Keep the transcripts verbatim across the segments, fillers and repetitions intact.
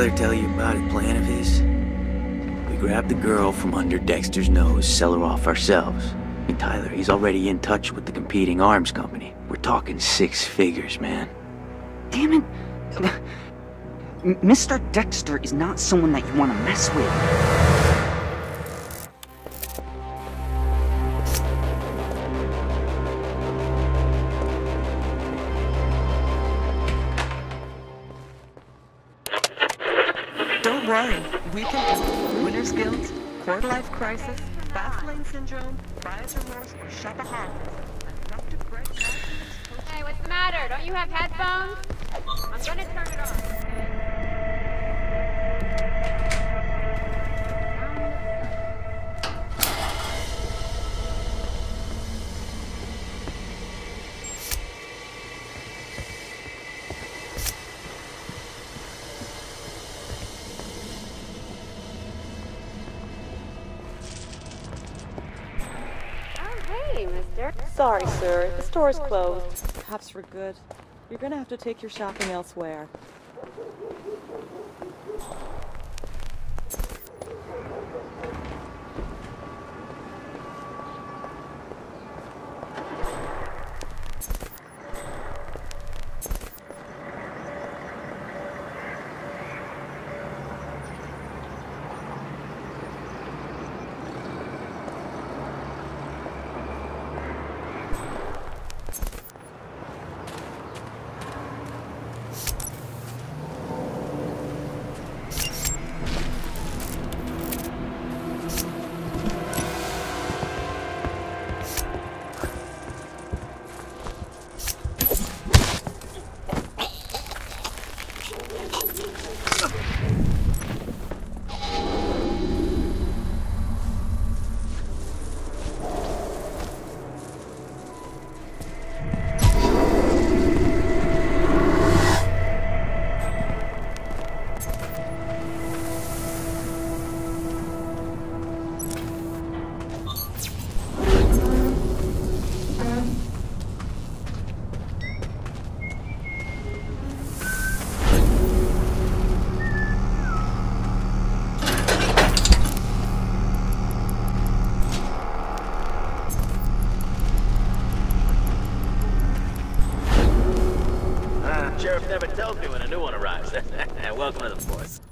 Tyler tell you about a plan of his? We grab the girl from under Dexter's nose, sell her off ourselves. I mean, Tyler, he's already in touch with the competing arms company. We're talking six figures, man. Damn it. Mister Dexter is not someone that you want to mess with. Don't worry, we can do Winner's Guilt, Quarter Life Crisis, Fast Lane Syndrome, Buyer's Remorse, or Shopaholics. Doctor Greg Hey, what's the matter? Don't you have headphones? I'm gonna turn it on. Hey, mister. Sorry, sir. The store's closed. Perhaps for good. You're gonna have to take your shopping elsewhere. Sheriff never tells me when a new one arrives. Welcome to the force.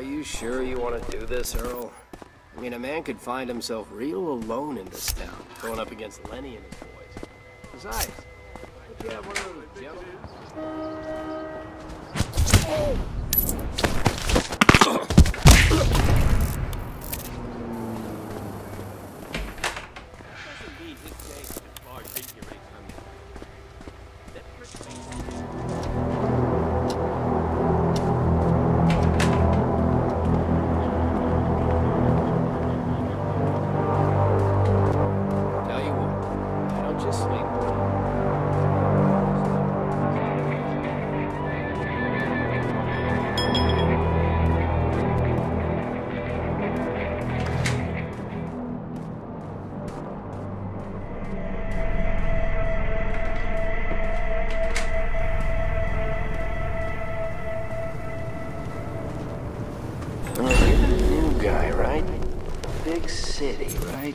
you sure you want to do this, Earl? I mean, a man could find himself real alone in this town, going up against Lenny and his boys. Besides, if you have one of those gentlemen... City, right?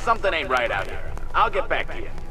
Something ain't right out here. I'll get back to you.